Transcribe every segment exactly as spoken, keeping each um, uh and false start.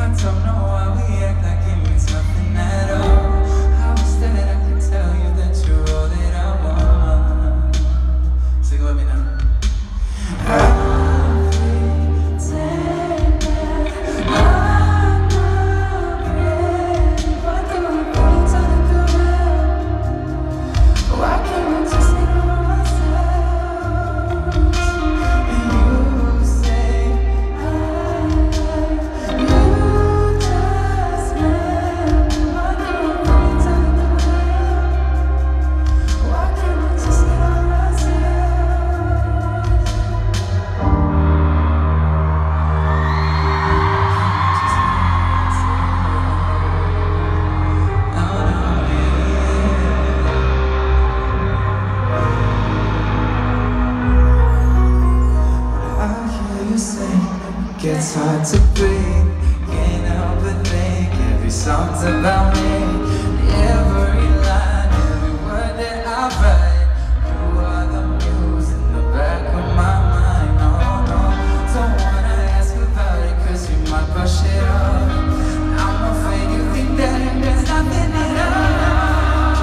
It's hard to breathe, can't help but think every song's about me. Every line, every word that I write, you are the muse in the back of my mind. Oh no, don't wanna ask about it cause you might brush it off. I'm afraid you think that there's nothing at all.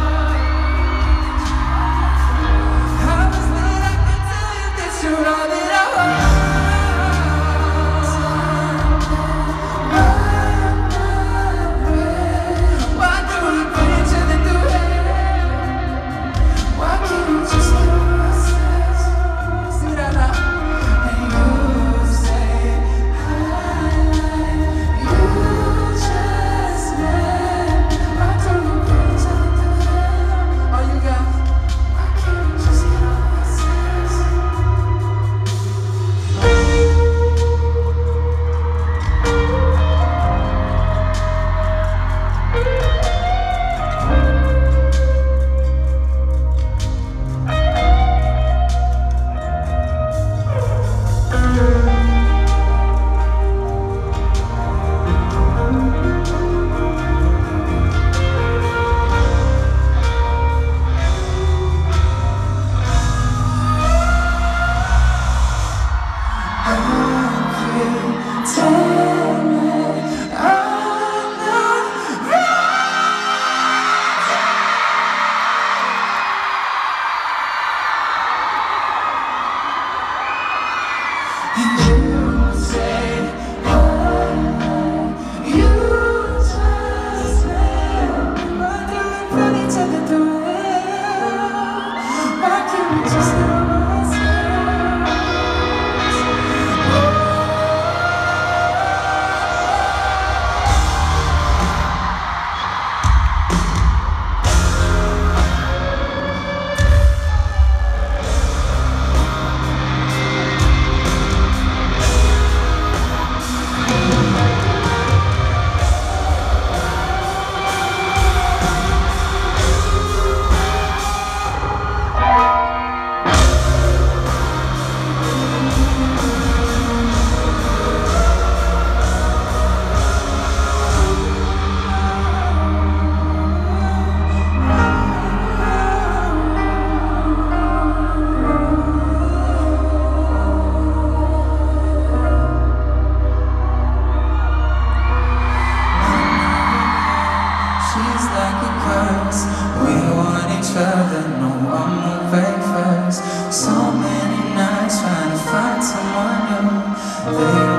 I was that I could tell you that you're all that I want. So many nights trying to find someone new. They